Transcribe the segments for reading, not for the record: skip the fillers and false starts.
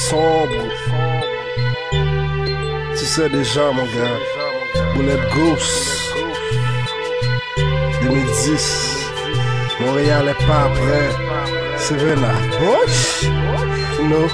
sombre. Tu sais déjà, mon gars. Bullet Ghost 2010. Montréal est pas prêt. C'est Vena. Bosh. No.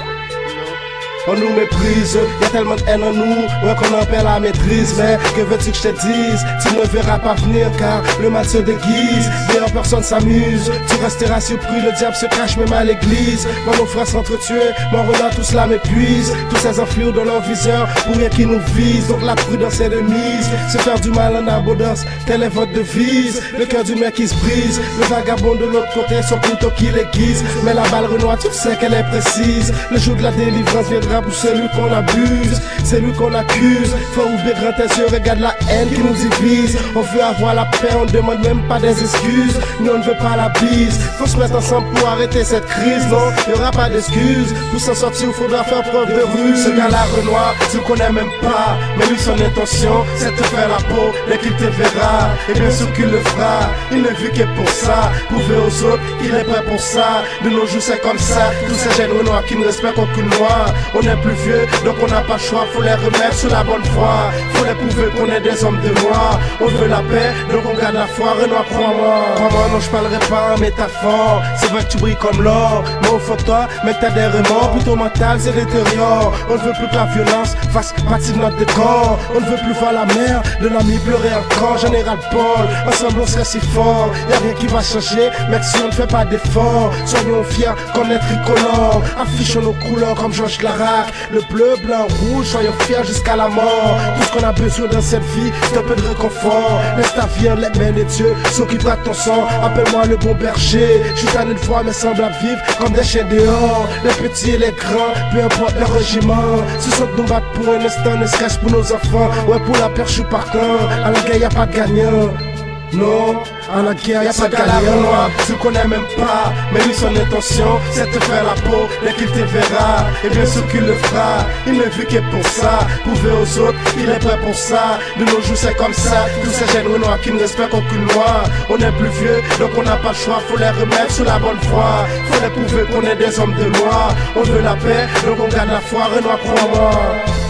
On nous méprise, y'a tellement de haine en nous, ouais qu'on en perd la maîtrise. Mais que veux-tu que je te dise? Tu ne verras pas venir car le mal se déguise. D'ailleurs personne s'amuse, tu resteras surpris, le diable se cache même à l'église. Moi nos frères s'entretuent, mon renard tout cela m'épuise. Tous ces enflures dans leur viseur, pour rien qu'ils nous visent. Donc la prudence est de mise, se faire du mal en abondance, telle est votre devise. Le cœur du mec qui se brise, le vagabond de l'autre côté, son couteau qui l'aiguise. Mais la balle Renoir, tu sais qu'elle est précise. Le jour de la délivrance viendra pour celui qu'on abuse, c'est lui qu'on accuse. Faut ouvrir grand tes yeux, regarde la haine qui nous divise. On veut avoir la paix, on demande même pas des excuses. Nous on ne veut pas la bise. Faut se mettre ensemble pour arrêter cette crise. Non, y aura pas d'excuses. Pour s'en sortir, il faudra faire preuve de ruse. Ce gars-là Renoir, tu le connais même pas. Mais lui son intention, c'est de te faire la peau dès qu'il te verra. Et bien sûr qu'il le fera. Il ne vit que pour ça. Prouver aux autres qu'il est prêt pour ça. De nos jours c'est comme ça. Tous ces jeunes Renoirs qui ne respectent aucune loi. On est plus vieux, donc on n'a pas le choix. Faut les remettre sur la bonne voie. Faut les prouver qu'on est des hommes de loi. On veut la paix, donc on garde la foi. Renoir, crois-moi. Crois-moi, non, je parlerai pas en métaphore. C'est vrai que tu brilles comme l'or. Mais au fond de toi, mec, t'as des remords. Plutôt mental, c'est détériore. On ne veut plus que la violence fasse partie de notre décor. On ne veut plus voir la mère de l'ami pleurer encore. Général Paul, ensemble on serait si fort. Y'a rien qui va changer, mec, si on ne fait pas d'efforts. Soyons fiers qu'on est tricolore. Affichons nos couleurs comme Georges Larac. Le bleu, blanc, rouge, soyons fiers jusqu'à la mort. Tout ce qu'on a besoin dans cette vie, c'est un peu de réconfort. Laisse ta vie en les mains des dieux, s'occupera de ton sang. Appelle-moi le bon berger. Je suis tanné de fois, mais semble à vivre comme des chiens dehors. Les petits et les grands, peu importe leur régiment. Ce sont nous battre pour un instant, ne serait-ce pour nos enfants. Ouais, pour la perche ou par camp. À la guerre, y'a pas de gagnant. Non, à la guerre, y'a pas de gagnant. Tu connais même pas, mais lui son intention, c'est de te faire la peau dès qu'il te verra. Et bien sûr qu'il le fera, il ne vit que pour ça. Prouver aux autres, il est prêt pour ça. De nos jours c'est comme ça, tous ces jeunes Renoirs qui ne respectent aucune loi. On est plus vieux, donc on n'a pas le choix. Faut les remettre sur la bonne voie. Faut les prouver qu'on est des hommes de loi. On veut la paix, donc on garde la foi. Renoir, crois-moi.